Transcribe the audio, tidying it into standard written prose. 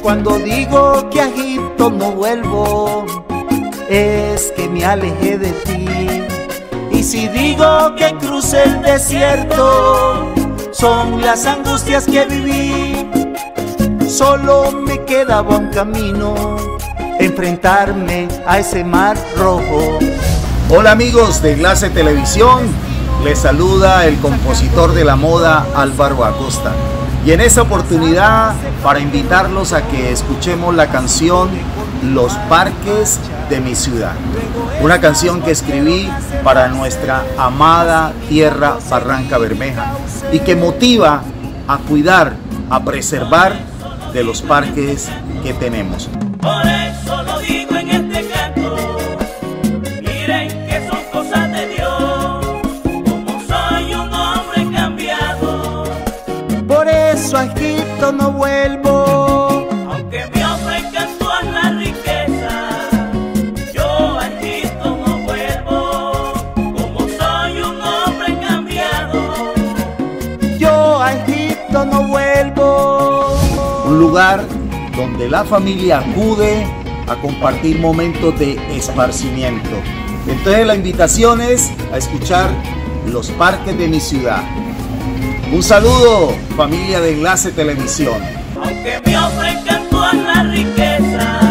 Cuando digo que a Egipto no vuelvo, es que me alejé de ti. Y si digo que crucé el desierto, son las angustias que viví. Solo me quedaba un camino, enfrentarme a ese mar rojo. Hola amigos de Enlace Televisión, les saluda el compositor de la moda Álvaro Acosta. Y en esta oportunidad, para invitarlos a que escuchemos la canción Los Parques de mi ciudad. Una canción que escribí para nuestra amada tierra Barranca Bermeja y que motiva a cuidar, a preservar de los parques que tenemos. Por eso lo digo en este canto, miren que son cosas de Dios, como soy un hombre cambiado. Por eso a Egipto no vuelvo, aunque me ofrezcan todas las riquezas, yo a Egipto no vuelvo, como soy un hombre cambiado. yo a Egipto no vuelvo. Un lugar donde la familia acude a compartir momentos de esparcimiento. Entonces la invitación es a escuchar Los Parques de mi ciudad. Un saludo, familia de Enlace Televisión. Aunque me ofrezcan todas las riquezas,